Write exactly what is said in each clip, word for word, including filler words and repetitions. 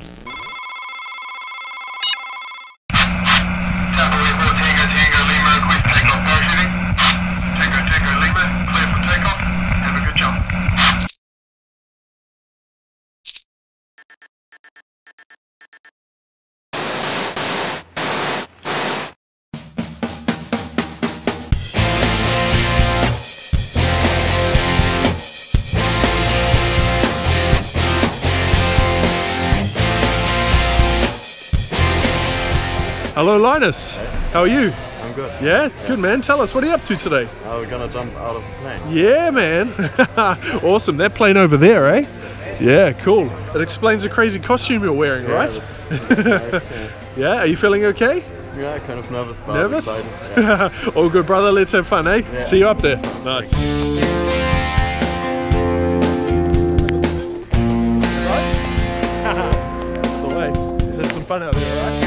Hello Linus, hey. How are you? I'm good. Yeah? Yeah? Good man, tell us, what are you up to today? Uh, we're gonna jump out of the plane. Yeah man, awesome, that plane over there, eh? Yeah, cool. It explains the crazy costume you're wearing, yeah, right? That's, that's nice, yeah. Yeah, are you feeling okay? Yeah, kind of nervous, but Nervous? excited. Yeah. All good brother, let's have fun, eh? Yeah. See you up there. Nice. That's the way. Let's have some fun out there, right?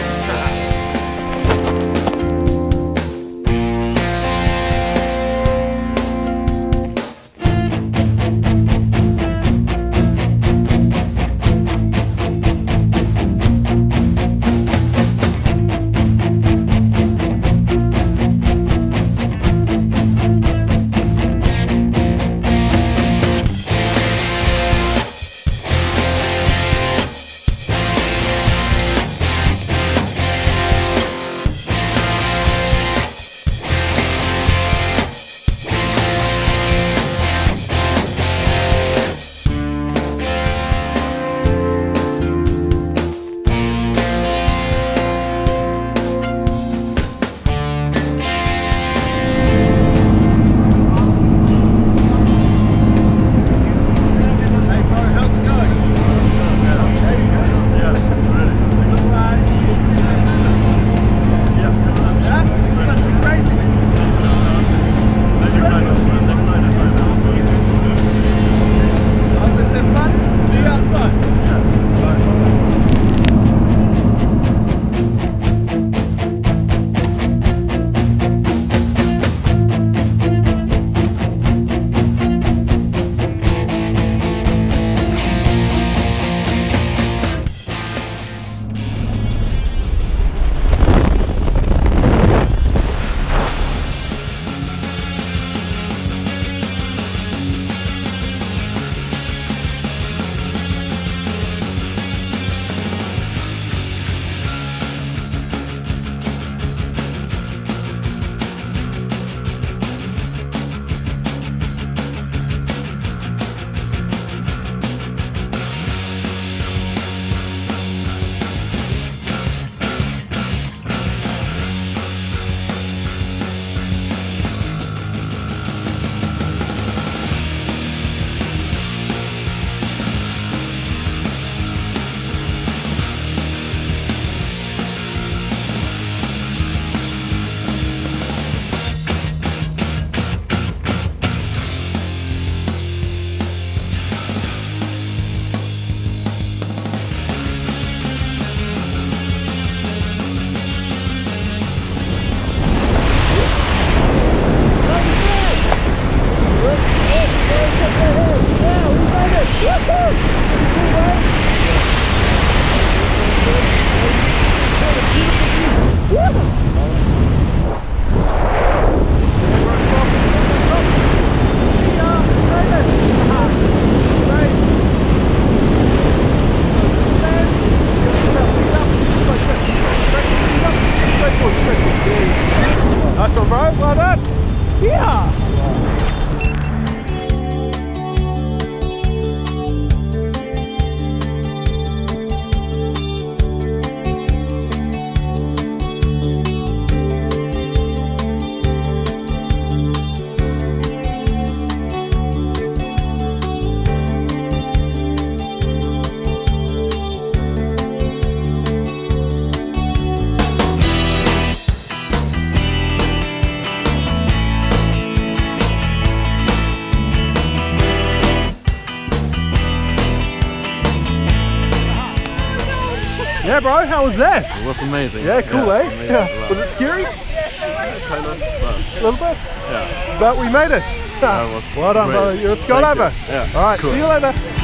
Nice one, bro. Well done. Yeah. Yeah, bro, how was that? It was amazing. Yeah, cool, yeah, eh? amazing. Yeah. Was it scary? Kind of, but A little bit? yeah. But we made it. That was Well done, great. brother. You're a skydiver. Yeah. All right, cool. see you later.